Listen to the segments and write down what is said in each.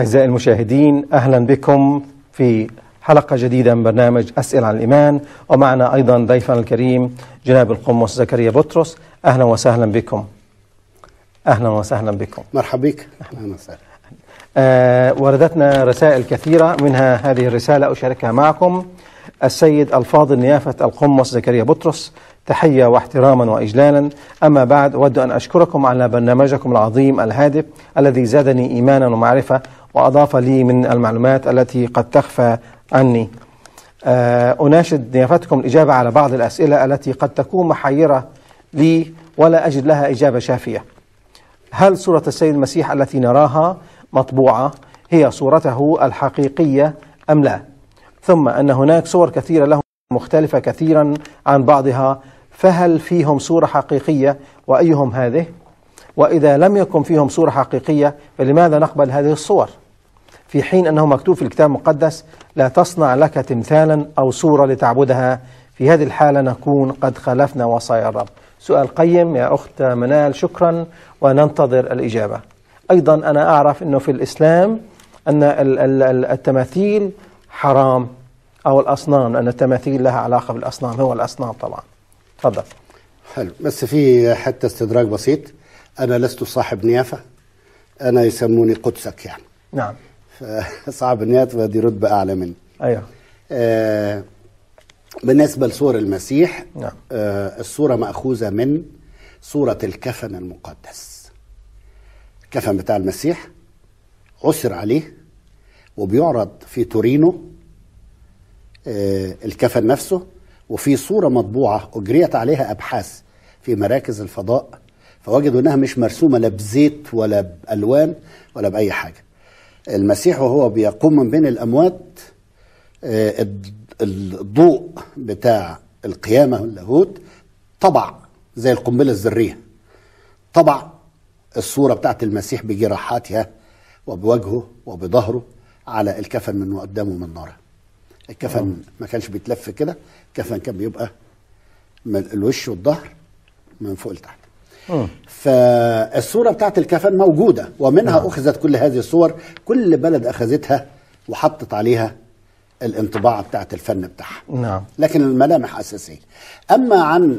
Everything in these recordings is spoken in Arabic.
أعزائي المشاهدين، أهلا بكم في حلقة جديدة من برنامج أسئلة عن الإيمان، ومعنا أيضا ضيفنا الكريم جناب القمص زكريا بطرس. أهلا وسهلا بكم. أهلا وسهلا بكم. مرحبا بك. أهلا وسهلا. وردتنا رسائل كثيرة، منها هذه الرسالة أشاركها معكم. السيد الفاضل نيافة القمص زكريا بطرس، تحية واحتراما وإجلالا. أما بعد، أود أن أشكركم على برنامجكم العظيم الهادف الذي زادني إيمانا ومعرفة وأضاف لي من المعلومات التي قد تخفى عني. أناشد نيافتكم الإجابة على بعض الأسئلة التي قد تكون محيرة لي ولا أجد لها إجابة شافية. هل صورة السيد المسيح التي نراها مطبوعة هي صورته الحقيقية أم لا؟ ثم أن هناك صور كثيرة له مختلفة كثيرا عن بعضها، فهل فيهم صورة حقيقية وأيهم هذه؟ وإذا لم يكن فيهم صورة حقيقية فلماذا نقبل هذه الصور؟ في حين أنه مكتوب في الكتاب المقدس: لا تصنع لك تمثالا أو صورة لتعبدها. في هذه الحالة نكون قد خالفنا وصايا الرب. سؤال قيم يا أخت منال، شكرا، وننتظر الإجابة. أيضا أنا أعرف أنه في الإسلام أن التماثيل حرام، أو الأصنام، أن التماثيل لها علاقة بالأصنام، هو الأصنام طبعا. تفضل. حلو، بس في حتى استدراك بسيط. أنا لست صاحب نيافة، أنا يسموني قدسك يعني. نعم. فصاحب النيافة دي رتبة أعلى مني. أيوه. بالنسبة لصور المسيح، نعم. الصورة مأخوذة من صورة الكفن المقدس. الكفن بتاع المسيح عثر عليه وبيعرض في تورينو الكفن نفسه، وفي صورة مطبوعة أجريت عليها أبحاث في مراكز الفضاء، فوجدوا أنها مش مرسومة لا بزيت ولا بألوان ولا بأي حاجة. المسيح وهو بيقوم من بين الأموات، الضوء بتاع القيامة واللاهوت طبع زي القنبلة الذرية، طبع الصورة بتاعت المسيح بجراحاتها وبوجهه وبظهره على الكفن من قدامه من ناره. الكفن ما كانش بيتلف كده، الكفن كان بيبقى من الوش والظهر من فوق لتحت. فالصورة بتاعت الكفن موجودة، ومنها أخذت كل هذه الصور. كل بلد أخذتها وحطت عليها الانطباع بتاعت الفن بتاعها. نعم. لكن الملامح أساسية. أما عن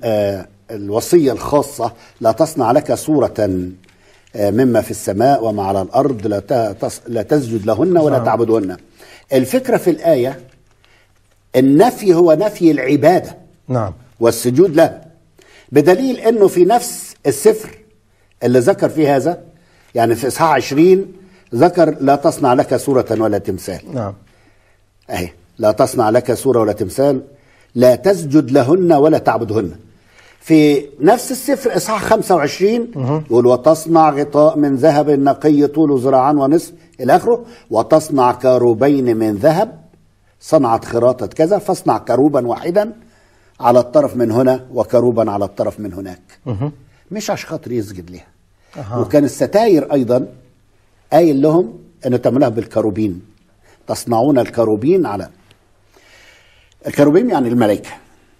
الوصية الخاصة: لا تصنع لك صورة مما في السماء وما على الأرض، لا تسجد لهن ولا تعبدهن. الفكرة في الآية النفي هو نفي العبادة. نعم. والسجود له، بدليل أنه في نفس السفر اللي ذكر فيه هذا، يعني في إصحاح 20 ذكر: لا تصنع لك صورة ولا تمثال. نعم. أهي: لا تصنع لك صورة ولا تمثال، لا تسجد لهن ولا تعبدهن. في نفس السفر إصحاح 25 يقول: وتصنع غطاء من ذهب نقي طوله ذراعان ونصف إلى آخره، وتصنع كروبين من ذهب، صنعت خراطة كذا، فاصنع كروبا واحدا على الطرف من هنا وكروبا على الطرف من هناك. مش عشان خاطر يسجد ليها. وكان الستاير أيضا قايل لهم أن تعملوها بالكروبين، تصنعون الكروبين على الكروبين، يعني الملائكة.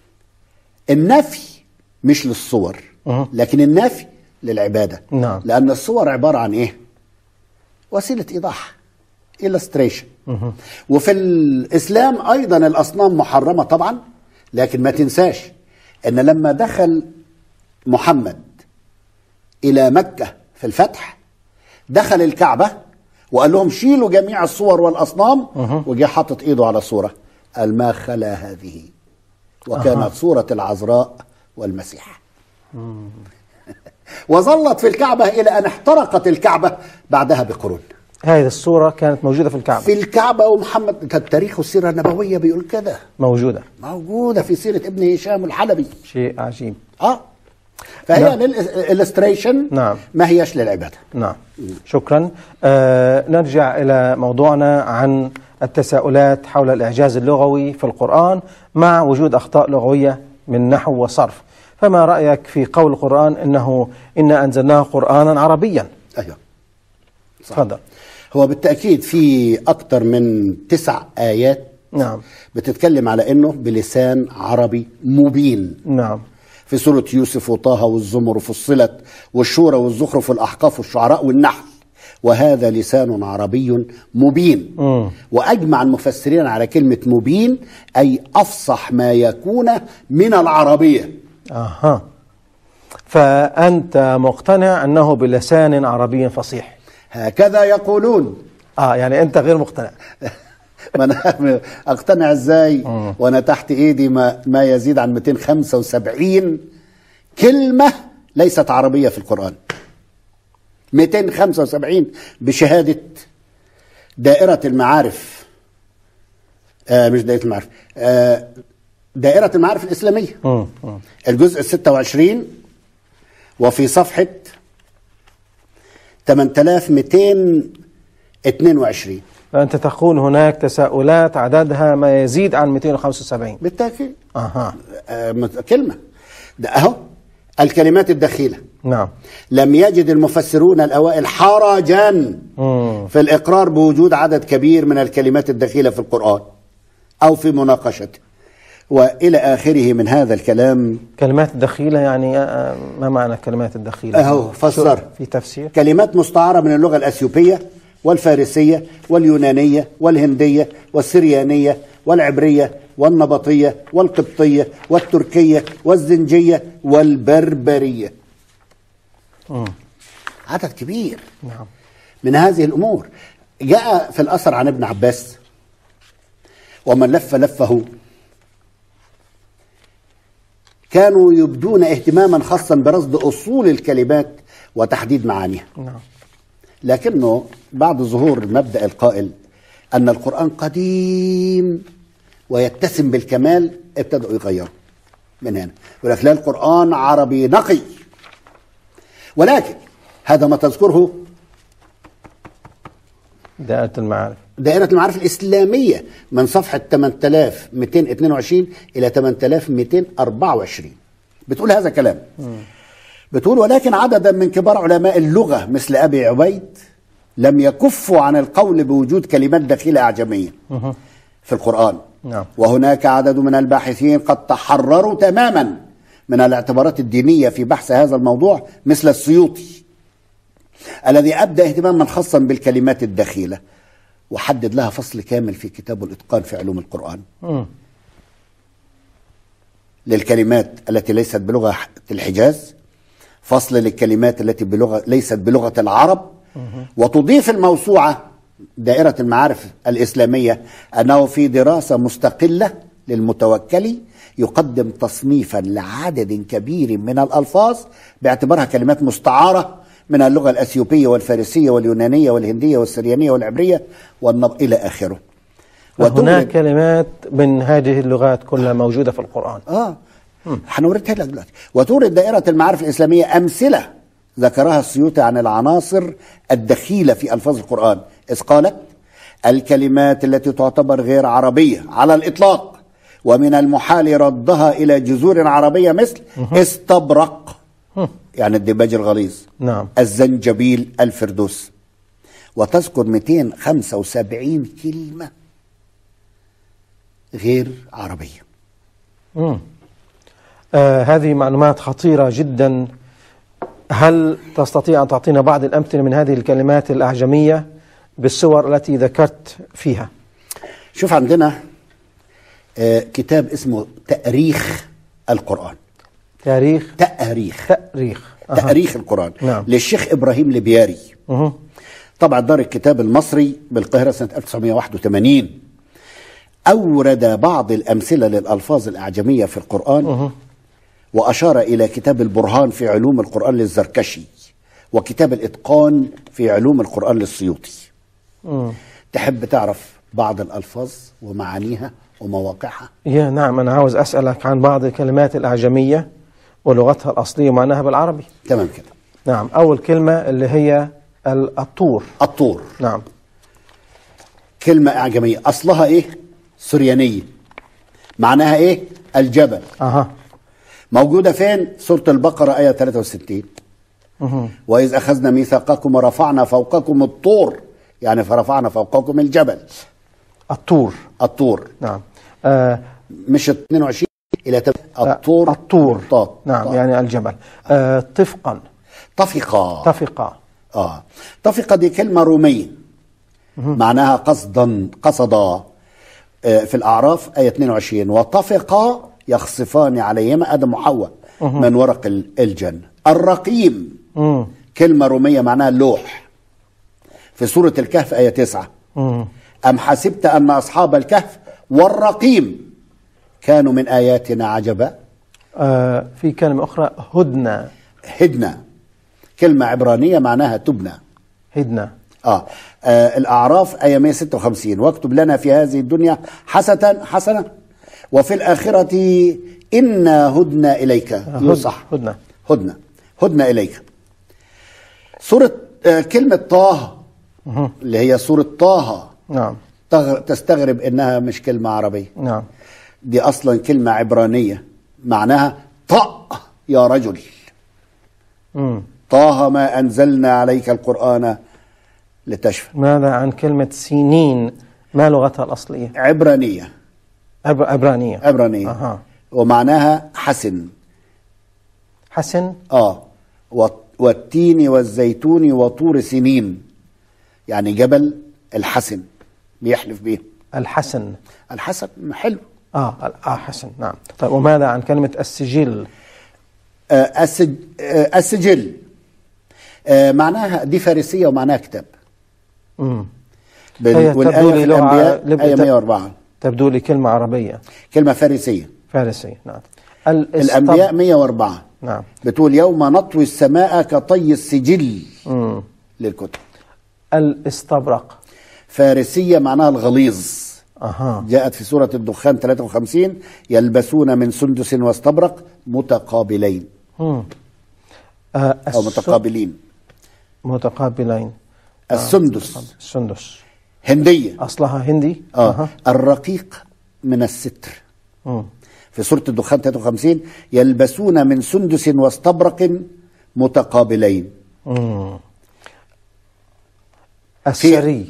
النفي مش للصور، لكن النفي للعبادة. نعم. لأن الصور عبارة عن إيه؟ وسيلة إيضاح، illustration. وفي الإسلام أيضا الأصنام محرمة طبعا، لكن ما تنساش أن لما دخل محمد إلى مكة في الفتح، دخل الكعبة وقال لهم: شيلوا جميع الصور والأصنام، وجي حاطط إيده على صورة، قال: ما خلا هذه، وكانت صورة العذراء والمسيح. وظلت في الكعبة إلى أن احترقت الكعبة بعدها بقرون. هذه الصورة كانت موجودة في الكعبة. في الكعبة، ومحمد التاريخ والسيرة النبوية بيقول كده. موجودة في سيرة ابن هشام الحلبي. شيء عجيب. فهي نعم. للإلستريشن. نعم. ما هيش للعبادة. نعم. شكرا. نرجع إلى موضوعنا عن التساؤلات حول الإعجاز اللغوي في القرآن مع وجود أخطاء لغوية من نحو وصرف. فما رأيك في قول القرآن إنا أنزلناه قرآنا عربيا؟ أيوه. تفضل. هو بالتأكيد في أكثر من 9 آيات نعم. بتتكلم على إنه بلسان عربي مبين. نعم. في سورة يوسف وطه والزمر وفصلت والشورى والزخرف والأحقاف والشعراء والنحل. وهذا لسان عربي مبين. وأجمع المفسرين على كلمة مبين أي أفصح ما يكون من العربية. فأنت مقتنع أنه بلسان عربي فصيح؟ هكذا يقولون. يعني أنت غير مقتنع. ما أنا أقتنع إزاي وأنا تحت إيدي ما يزيد عن 275 كلمة ليست عربية في القرآن. 275 بشهادة دائرة المعارف، مش دائرة المعارف، دائرة المعارف الإسلامية، الجزء 26 وفي صفحة 8222. فأنت تقول هناك تساؤلات عددها ما يزيد عن 275. بالتأكيد. كلمة ده أهو الكلمات الدخيلة. نعم. لم يجد المفسرون الأوائل حرجا في الإقرار بوجود عدد كبير من الكلمات الدخيلة في القرآن أو في مناقشته وإلى آخره من هذا الكلام. كلمات الدخيلة يعني ما معنى الكلمات الدخيلة؟ أهو فسر في تفسير. كلمات مستعارة من اللغة الأثيوبية والفارسية واليونانية والهندية والسريانية والعبرية والنبطية والقبطية والتركية والزنجية والبربرية. عدد كبير. نعم. من هذه الأمور. جاء في الأثر عن ابن عباس: ومن لف لفه كانوا يبدون اهتماما خاصا برصد أصول الكلمات وتحديد معانيها. نعم. لكنه بعد ظهور مبدأ القائل أن القرآن قديم ويتسم بالكمال ابتدأوا يغيروا من هنا، يقول لك لا القرآن عربي نقي. ولكن هذا ما تذكره دائرة المعارف الإسلامية من صفحة 8222 إلى 8224 بتقول هذا كلام. بتقول: ولكن عددا من كبار علماء اللغة مثل أبي عبيد لم يكفوا عن القول بوجود كلمات دخيلة أعجمية في القرآن. نعم. وهناك عدد من الباحثين قد تحرروا تماما من الاعتبارات الدينية في بحث هذا الموضوع مثل السيوطي الذي أبدى اهتماما خاصا بالكلمات الدخيلة وحدد لها فصل كامل في كتابه الإتقان في علوم القرآن للكلمات التي ليست بلغة الحجاز، فصل للكلمات التي ليست بلغة العرب. وتضيف الموسوعة دائرة المعارف الإسلامية أنه في دراسة مستقلة للمتوكلي يقدم تصنيفا لعدد كبير من الألفاظ باعتبارها كلمات مستعارة من اللغة الأثيوبية والفارسية واليونانية والهندية والسريانية والعبرية إلى آخره. هناك كلمات من هذه اللغات كلها موجودة في القرآن. هنوردها لك دلوقتي. وتورد دائرة المعارف الإسلامية أمثلة ذكرها السيوطي عن العناصر الدخيلة في ألفاظ القرآن، إذ قالت: الكلمات التي تعتبر غير عربية على الإطلاق ومن المحال ردها إلى جذور عربية مثل استبرق يعني الديباج الغليظ، نعم، الزنجبيل، الفردوس. وتذكر 275 كلمة غير عربية. هذه معلومات خطيرة جدا. هل تستطيع أن تعطينا بعض الأمثلة من هذه الكلمات الأعجمية بالصور التي ذكرت فيها؟ شوف، عندنا كتاب اسمه تأريخ القرآن. تأريخ القرآن، نعم، للشيخ إبراهيم البياري. طبعا دار الكتاب المصري بالقاهرة سنة 1981. أورد بعض الأمثلة للألفاظ الأعجمية في القرآن وأشار إلى كتاب البرهان في علوم القرآن للزركشي وكتاب الإتقان في علوم القرآن للسيوطي. تحب تعرف بعض الألفاظ ومعانيها ومواقعها؟ نعم، أنا عاوز أسألك عن بعض الكلمات الأعجمية ولغتها الأصلية ومعناها بالعربي. تمام كده. نعم، أول كلمة اللي هي الطور. نعم، كلمة أعجمية أصلها إيه؟ سريانية. معناها إيه؟ الجبل. موجودة فين؟ سورة البقرة آية 63. وإذ أخذنا ميثاقكم ورفعنا فوقكم الطور، يعني فرفعنا فوقكم الجبل. الطور. نعم. مش 22 إلى الطور. نعم، يعني الجبل. طفقا. طفق دي كلمة رومية معناها قصدا، قصدا. في الأعراف آية 22 وطفقا يخصفان عليهما آدم وحواء من ورق الجنة. الرقيم كلمة رومية معناها اللوح. في سورة الكهف آية 9 أم حسبت أن أصحاب الكهف والرقيم كانوا من آياتنا عجبا. في كلمة أخرى هدنة. هدنة كلمة عبرانية معناها تبنى. هدنة. الأعراف آية 156 واكتب لنا في هذه الدنيا حسنة وفي الآخرة إنا هدنا إليك. صح، هدنا إليك. سورة كلمة طه اللي هي سورة طه، نعم، تستغرب إنها مش كلمة عربية. نعم، دي أصلا كلمة عبرانية معناها طأ يا رجل. طه ما أنزلنا عليك القرآن لتشفى. ماذا عن كلمة سنين؟ ما لغتها الأصلية؟ عبرانية. عبرانية. ومعناها حسن. حسن. والتين والزيتون وطور سنين، يعني جبل الحسن بيحلف به. الحسن حلو. حسن، نعم. طيب، وماذا عن كلمة السجل؟ السجل معناها دي فارسية ومعناها كتاب. والآية في الأنبياء آية 104 تبدو لي كلمة عربية. كلمة فارسية. نعم. الأنبياء 104 نعم. بتقول يوم نطوي السماء كطي السجل للكتب. الاستبرق فارسية معناها الغليظ. جاءت في سورة الدخان 53 يلبسون من سندس واستبرق متقابلين. أو متقابلين. السندس هندية، أصلها هندي. الرقيق من الستر. في سورة الدخان 53 يلبسون من سندس واستبرق متقابلين. السري.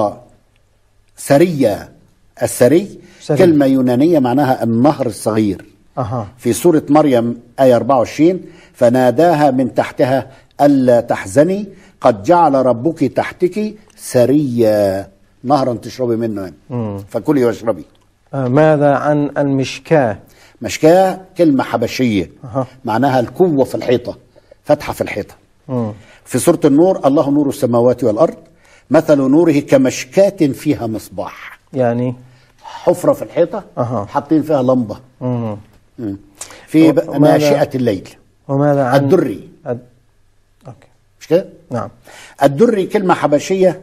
سرية. السري كلمة يونانية معناها النهر الصغير. في سورة مريم آية 24 فناداها من تحتها ألا تحزني قد جعل ربك تحتك سريا، نهرا تشربي منه فكلي واشربي. ماذا عن المشكاة؟ مشكاة كلمة حبشية معناها القوة في الحيطة، فتحة في الحيطة. في سورة النور الله نور السماوات والأرض مثل نوره كمشكاة فيها مصباح، يعني حفرة في الحيطة حاطين فيها لمبة. في ناشئة الليل. وماذا عن الدري؟ أوكي. مش كده؟ نعم. الدري كلمة حبشية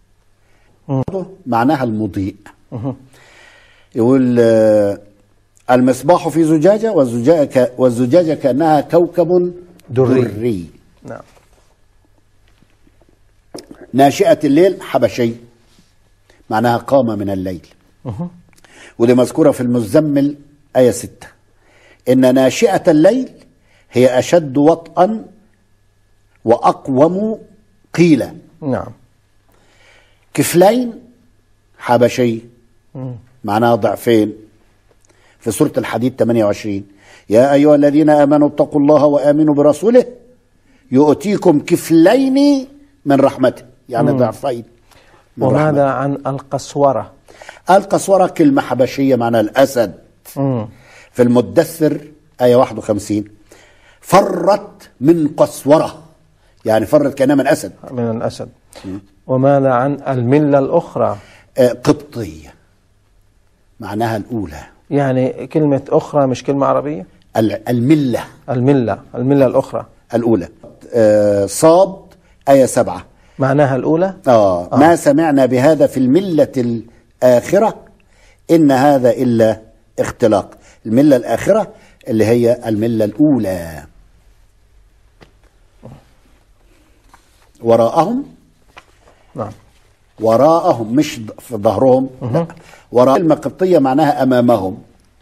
معناها المضيء. يقول المصباح في زجاجة والزجاجة كأنها كوكب دري. نعم. ناشئة الليل حبشي معناها قام من الليل. ودي مذكورة في المزمل آية 6 إن ناشئة الليل هي أشد وطئا وأقوم قيلا. نعم. كفلين حبشي معناها ضعفين. في سورة الحديد 28 يا أيها الذين آمنوا اتقوا الله وآمنوا برسوله يؤتيكم كفلين من رحمته، يعني ضعفين. وماذا عن القسورة؟ القسورة كلمة حبشية معناها الأسد. في المدثر آية 51 فرت من قسورة، يعني فرت كأنها من أسد. من الأسد. وماذا عن الملة الأخرى؟ قبطية معناها الأولى، يعني كلمة أخرى مش كلمة عربية. الملة الأخرى الأولى. صاد آية 7 معناها الأولى. ما سمعنا بهذا في الملة الآخرة إن هذا إلا اختلاق. الملة الآخرة اللي هي الملة الأولى. وراءهم. نعم. وراءهم مش في ظهرهم. لا. وراء كلمة قبطية معناها أمامهم.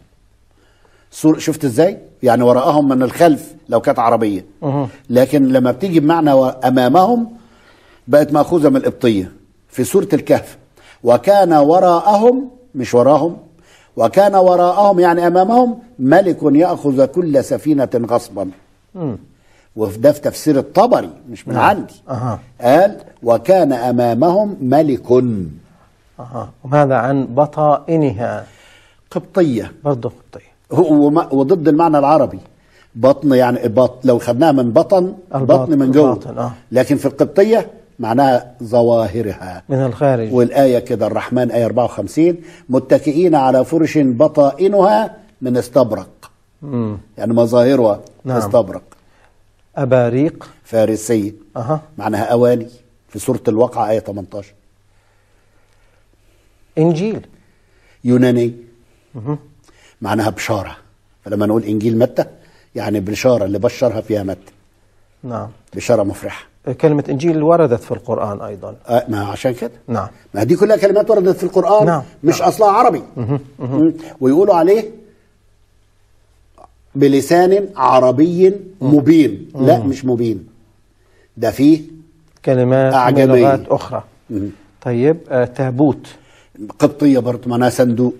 شفت ازاي؟ يعني وراءهم من الخلف لو كانت عربية. لكن لما بتيجي بمعنى أمامهم بقت مأخوذة من القبطية. في سورة الكهف وكان وراءهم مش وراهم، وكان وراءهم يعني أمامهم ملك يأخذ كل سفينة غصبا. وده في تفسير الطبري مش من عندي. قال وكان أمامهم ملك. وماذا عن بطائنها؟ قبطية برضه قبطية. وضد المعنى العربي. بطن يعني لو خدناها من بطن من جوه. لكن في القبطية معناها ظواهرها من الخارج. والآية كده الرحمن آية 54 متكئين على فرش بطائنها من استبرق. يعني مظاهرها استبرق. أباريق فارسية. معناها أواني في سورة الواقعة آية 18. إنجيل يوناني. معناها بشارة. فلما نقول إنجيل متى يعني بشارة اللي بشرها فيها متى. نعم. بشارة مفرحة. كلمة إنجيل وردت في القرآن أيضا. ما عشان كده. نعم. ما دي كلها كلمات وردت في القرآن. نعم. مش أصلها عربي. ويقولوا عليه بلسان عربي مبين. لا مش مبين، ده فيه كلمات أعجمية. من لغات أخرى. طيب تابوت. قبطية برضه معناها صندوق.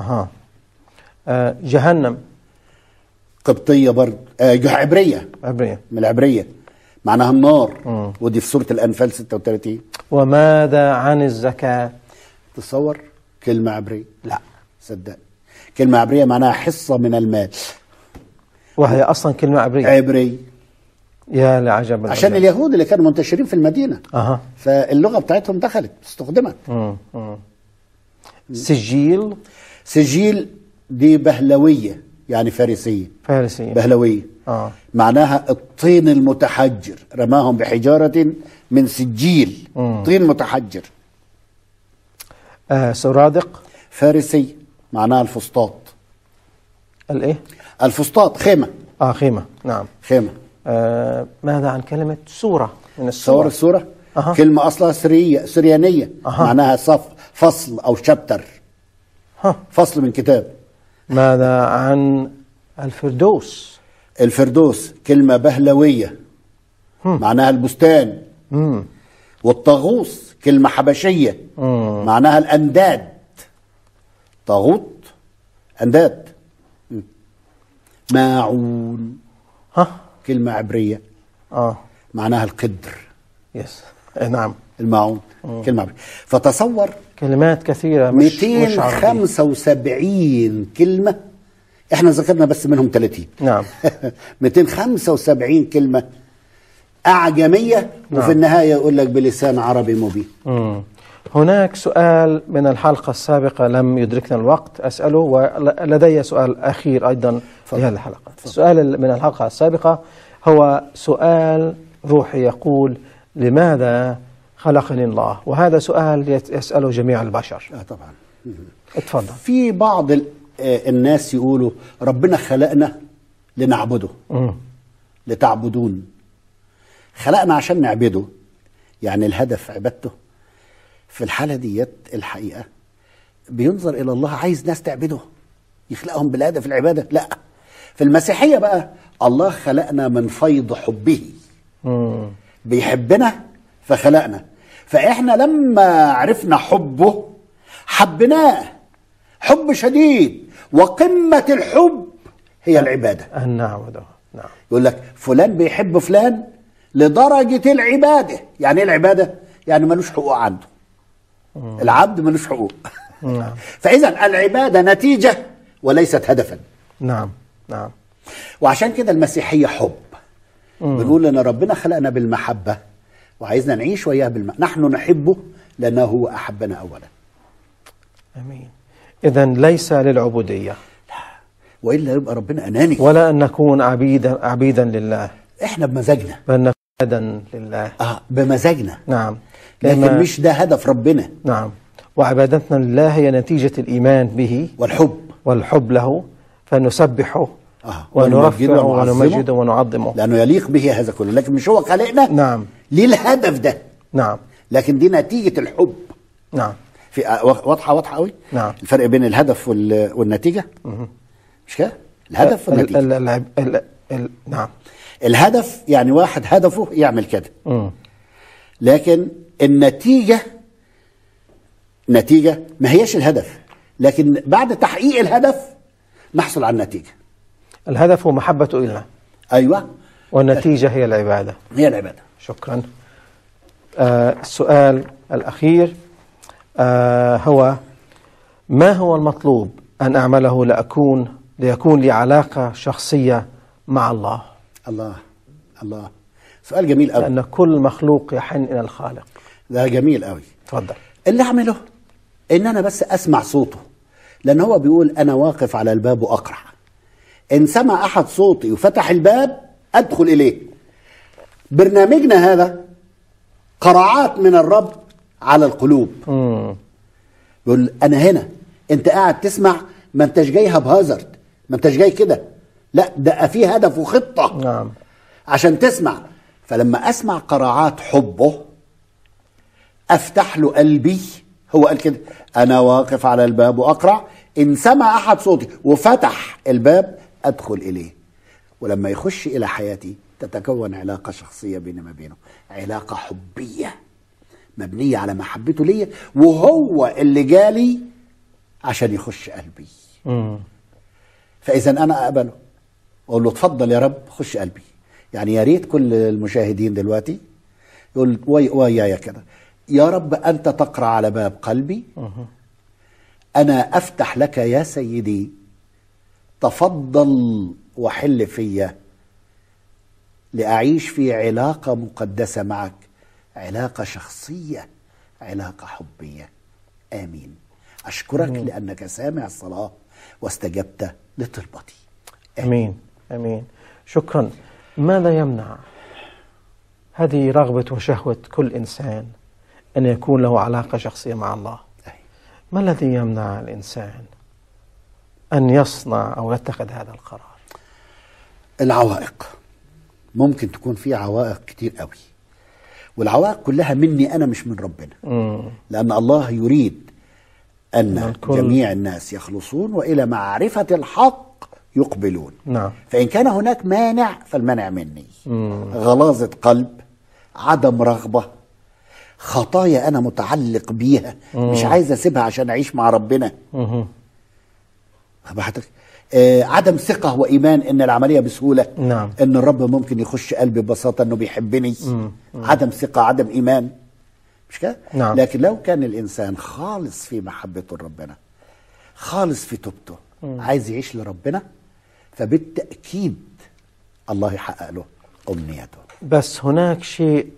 جهنم. قبطية برضه. عبرية. من العبرية معناها النار. ودي في سورة الأنفال 36. وماذا عن الزكاة؟ تصور كلمة عبرية. لا صدق، كلمة عبرية معناها حصة من المال، وهي أصلا كلمة عبرية. عبري. يا لعجب. عشان اليهود اللي كانوا منتشرين في المدينة. فاللغة بتاعتهم دخلت استخدمت. سجيل. سجيل دي بهلوية يعني فارسية. بهلوية. معناها الطين المتحجر، رماهم بحجارة من سجيل. طين متحجر. سرادق. فارسي معناها الفسطاط. الايه؟ الفسطاط خيمة. خيمة. نعم. خيمة. ماذا عن كلمة سورة من السورة؟ السورة كلمة أصلها سريانية. معناها فصل أو شابتر. فصل من كتاب. ماذا عن الفردوس؟ الفردوس كلمة بهلوية. معناها البستان. والطاغوس كلمة حبشية. معناها الأنداد. طاغوت أنداد. ماعون. كلمة عبرية. معناها القدر. نعم. الماعون كلمة عبرية. فتصور كلمات كثيرة. 275 كلمة، احنا ذكرنا بس منهم 30. نعم. 275 كلمة أعجمية. نعم. وفي النهاية يقول لك بلسان عربي مبين. هناك سؤال من الحلقة السابقة لم يدركنا الوقت أسأله، ولدي سؤال أخير أيضا في هذه الحلقة. السؤال من الحلقة السابقة هو سؤال روحي يقول: لماذا خلقني الله؟ وهذا سؤال يسأله جميع البشر. طبعا. اتفضل. في بعض الناس يقولوا ربنا خلقنا لنعبده. لتعبدون. خلقنا عشان نعبده، يعني الهدف عبادته. في الحالة ديت الحقيقة بينظر إلى الله عايز ناس تعبده، يخلقهم بالهدف العبادة. لا، في المسيحية بقى الله خلقنا من فيض حبه. بيحبنا فخلقنا. فإحنا لما عرفنا حبه حبناه حب شديد، وقمة الحب هي العبادة. نعبده. نعم. يقول لك فلان بيحب فلان لدرجة العبادة. يعني ايه العبادة؟ يعني ملوش حقوق عنده. العبد ملوش حقوق. نعم. فإذا العبادة نتيجة وليست هدفا. نعم. نعم. وعشان كده المسيحية حب. بنقول ان ربنا خلقنا بالمحبة وعايزنا نعيش وياه نحن نحبه لأنه هو أحبنا أولا. أمين. إذن ليس للعبودية. لا، وإلا يبقى ربنا أناني. ولا أن نكون عبيدا لله. إحنا بمزاجنا. بل نكون عبدا لله. بمزاجنا. نعم. لكن مش ده هدف ربنا. نعم. وعبادتنا لله هي نتيجة الإيمان به والحب له، فنسبحه ونرفعه ونمجده ونعظمه لأنه يليق به هذا كله. لكن مش هو خلقنا. نعم. للهدف ده. نعم. لكن دي نتيجة الحب. نعم. في واضحة قوي. نعم. الفرق بين الهدف والنتيجة. مش كده؟ الهدف والنتيجة. نعم. الهدف يعني واحد هدفه يعمل كده. لكن النتيجة ما هيش الهدف، لكن بعد تحقيق الهدف نحصل على النتيجة. الهدف هو محبته إلنا. أيوة. والنتيجة هي العبادة. هي العبادة. شكرا. السؤال الأخير هو: ما هو المطلوب أن أعمله ليكون لي علاقة شخصية مع الله؟ الله سؤال جميل قوي. لأن كل مخلوق يحن إلى الخالق. ده جميل قوي. تفضل. اللي أعمله إن أنا بس أسمع صوته، لأن هو بيقول أنا واقف على الباب وأقرع، إن سمع أحد صوتي وفتح الباب أدخل إليه. برنامجنا هذا قراعات من الرب على القلوب. بيقول أنا هنا، أنت قاعد تسمع، ما أنتش جايها بهازارد، ما أنتش جاي كده، لا ده فيه هدف وخطة. نعم. عشان تسمع. فلما أسمع قراعات حبه أفتح له قلبي. هو قال كده أنا واقف على الباب وأقرع، إن سمع أحد صوتي وفتح الباب أدخل إليه. ولما يخش إلى حياتي تتكون علاقة شخصية بيني وما بينه، علاقة حبية مبنية على محبته ليا، وهو اللي جالي عشان يخش قلبي. فإذا أنا أقبله أقول له اتفضل يا رب خش قلبي. يعني يا ريت كل المشاهدين دلوقتي يقول ويايا كده: يا رب أنت تقرأ على باب قلبي، أنا أفتح لك يا سيدي، تفضل وحل فيا لأعيش في علاقة مقدسة معك، علاقة شخصية، علاقة حبية. آمين. أشكرك لأنك سامع الصلاة واستجبت لطلبتي. آمين. آمين. شكرا. ماذا يمنع هذه رغبة وشهوة كل إنسان أن يكون له علاقة شخصية مع الله؟ ما الذي يمنع الإنسان أن يصنع أو يتخذ هذا القرار؟ العوائق. ممكن تكون في عوائق كتير قوي، والعوائق كلها مني أنا مش من ربنا. لأن الله يريد أن جميع الناس يخلصون وإلى معرفة الحق يقبلون. نعم. فإن كان هناك مانع فالمانع مني. غلاظة قلب، عدم رغبة، خطايا أنا متعلق بيها مش عايز أسيبها عشان أعيش مع ربنا. عدم ثقة وإيمان إن العملية بسهولة. نعم. إن الرب ممكن يخش قلبي ببساطة إنه بيحبني. عدم ثقة، عدم إيمان، مش كده؟ نعم. لكن لو كان الإنسان خالص في محبته لربنا، خالص في توبته، عايز يعيش لربنا، فبالتأكيد الله يحقق له أمنيته. بس هناك شيء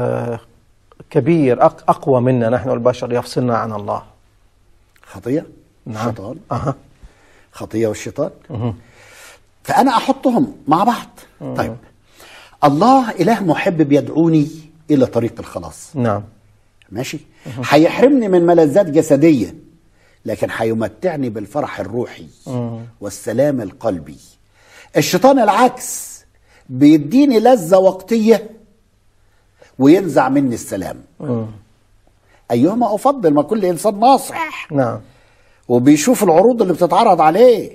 كبير أقوى منا نحن البشر يفصلنا عن الله. خطية. نعم. الشيطان. خطية والشيطان. فأنا أحطهم مع بعض. طيب، الله إله محب بيدعوني إلى طريق الخلاص. نعم. ماشي. هيحرمني من ملذات جسدية، لكن هيمتعني بالفرح الروحي والسلام القلبي. الشيطان العكس، بيديني لذة وقتية وينزع مني السلام. أيهما أفضل؟ ما كل إنسان ناصح. نعم. وبيشوف العروض اللي بتتعرض عليه،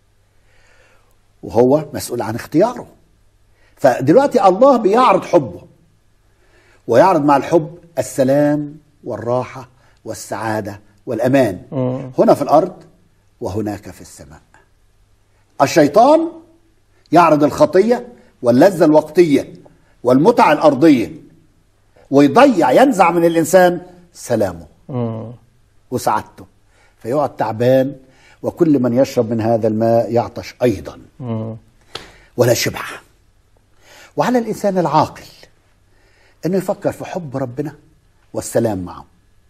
وهو مسؤول عن اختياره. فدلوقتي الله بيعرض حبه، ويعرض مع الحب السلام والراحة والسعادة والأمان هنا في الأرض وهناك في السماء. الشيطان يعرض الخطية واللذة الوقتية والمتعة الأرضية، ويضيع، ينزع من الإنسان سلامه وسعادته، فيقعد تعبان، وكل من يشرب من هذا الماء يعطش أيضا ولا شبع. وعلى الإنسان العاقل أنه يفكر في حب ربنا والسلام معه،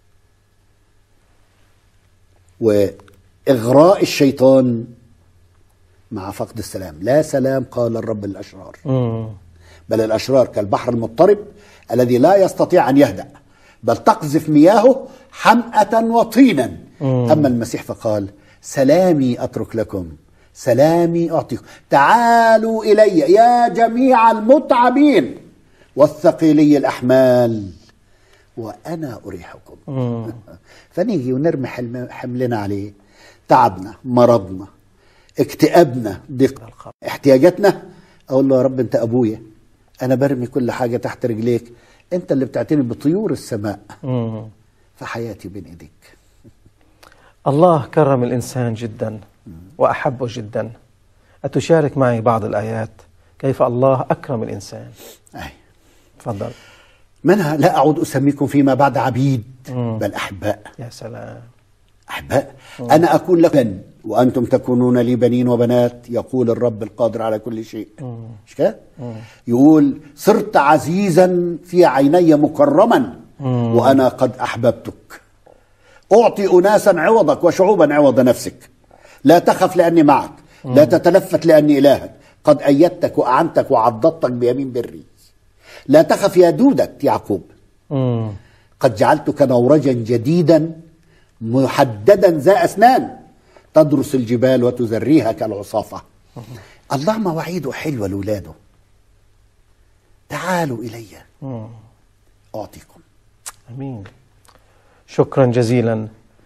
وإغراء الشيطان مع فقد السلام. لا سلام قال الرب للأشرار، بل الأشرار كالبحر المضطرب الذي لا يستطيع أن يهدأ، بل تقذف مياهه حمأة وطينا. أما المسيح فقال سلامي أترك لكم، سلامي أعطيكم، تعالوا إلي يا جميع المتعبين والثقيلي الأحمال وأنا أريحكم. فنيجي ونرمي حملنا عليه، تعبنا، مرضنا، اكتئابنا، ضيق احتياجاتنا، أقول له يا رب أنت أبويا، أنا برمي كل حاجة تحت رجليك، أنت اللي بتعتني بطيور السماء، فحياتي بين إيديك. الله كرم الإنسان جدا وأحبه جدا. أتشارك معي بعض الآيات كيف الله أكرم الإنسان. أي. تفضل. منها لا أعود أسميكم فيما بعد عبيد بل أحباء. يا سلام. أحباء. أنا أكون لكم وأنتم تكونون لي بنين وبنات، يقول الرب القادر على كل شيء. مش كده؟ يقول صرت عزيزا في عيني مكرما وأنا قد أحببتك. أعطي أناسا عوضك وشعوبا عوض نفسك. لا تخف لأني معك، لا تتلفت لأني إلهك، قد أيدتك وأعنتك وعضدتك بيمين بري. لا تخف يا دودة يعقوب، قد جعلتك نورجا جديدا محددا ذا أسنان، تدرس الجبال وتزريها كالعصافة. الله مواعيده حلوة لولاده. تعالوا إلي أعطيكم. أمين. شكرا جزيلا.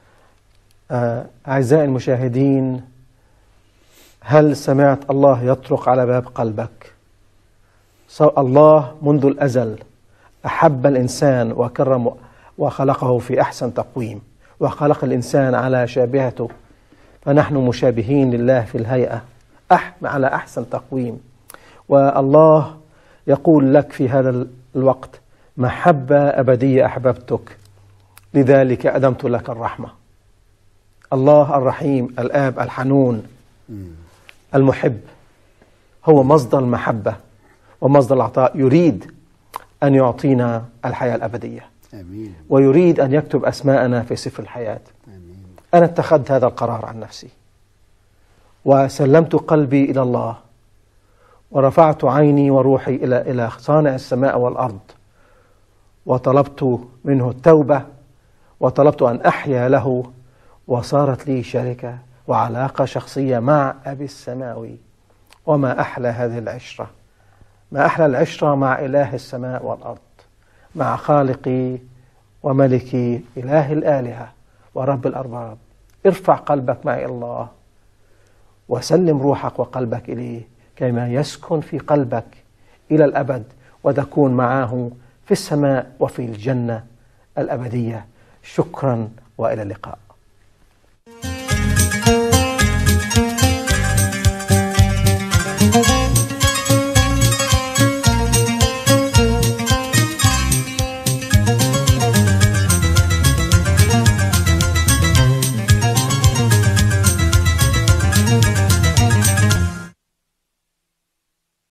أعزائي المشاهدين، هل سمعت الله يطرق على باب قلبك؟ الله منذ الأزل أحب الإنسان وكرم وخلقه في أحسن تقويم، وخلق الإنسان على شابهته، فنحن مشابهين لله في الهيئة على أحسن تقويم. والله يقول لك في هذا الوقت: محبة أبدية أحببتك، لذلك أدمت لك الرحمة. الله الرحيم، الآب الحنون المحب، هو مصدر المحبة ومصدر العطاء، يريد أن يعطينا الحياة الأبدية. آمين. ويريد أن يكتب أسماءنا في سفر الحياة. آمين. أنا اتخذت هذا القرار عن نفسي وسلمت قلبي إلى الله، ورفعت عيني وروحي إلى صانع السماء والأرض، وطلبت منه التوبة، وطلبت أن أحيا له، وصارت لي شركة وعلاقة شخصية مع أبي السماوي. وما أحلى هذه العشرة، ما أحلى العشرة مع إله السماء والأرض، مع خالقي وملكي، إله الآلهة ورب الأرباب. ارفع قلبك معي الله، وسلم روحك وقلبك إليه، كما يسكن في قلبك إلى الأبد، وتكون معه في السماء وفي الجنة الأبدية. شكرا وإلى اللقاء.